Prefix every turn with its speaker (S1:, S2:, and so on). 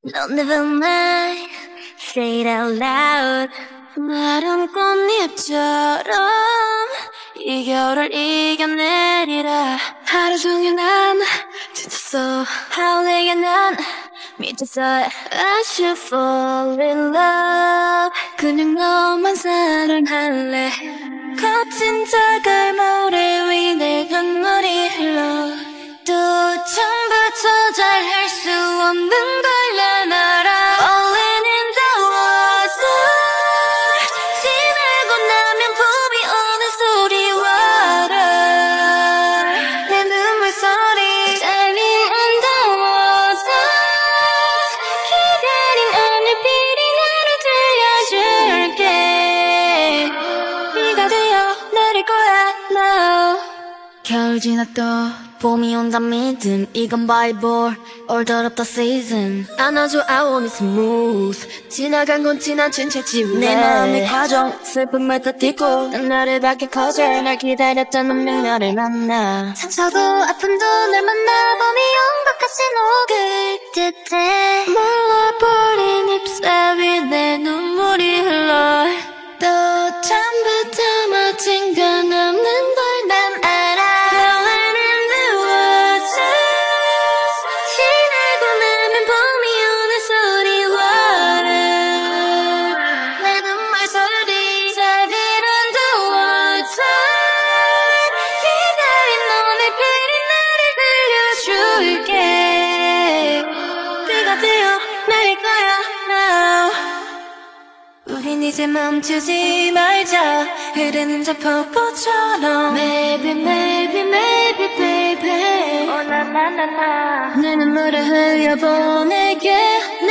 S1: Don't never mind, say it out loud. 마른 꽃잎처럼 이 겨울을 이겨내리라. 하루 종일 난 지쳤어. 하루에게 난 미쳤어. I should fall in love. 그냥 너만 사랑할래. 거친 자갈 모래 위 내 눈물이 흘러. 또 처음부터 잘 할 수 없는 걸 난 알아. Falling in the water. 지나고 나면 봄이 오는 소리와 내 눈물 소리. Diving underwater. 기다린 하늘빛이 나를 들려줄게. 네가 되어 내릴 거야 now. 겨울 지났도 봄이 온다 믿음. 이건 바이볼 Order up the season. 안아줘 I want it smooth. 지나간 건 지나친 채 지울래. 내 마음의 과정 슬픔을 덧딛고 난 나를 밝게 커져. 날 기다렸던 운명을 만나. 상처도 아픔도 날 만나 봄이 온 것 같이 녹을 듯해. 말라버린 잎새 위 내 눈물이 흘러. 또 처음부터 멋진 건 없는 걸 난 알아. Falling in the water. 지나고 나면 봄이 오는 소리와 내 눈물 소리. Diving underwater. 기다린 너의 빛이 나를 들려줄게. 네가 되어 내릴 거야 now. 우린 이제 멈추지 말자. 흐르는 저 폭포처럼. Maybe maybe maybe baby. Oh na na na na. 내 눈물을 흘려보내게.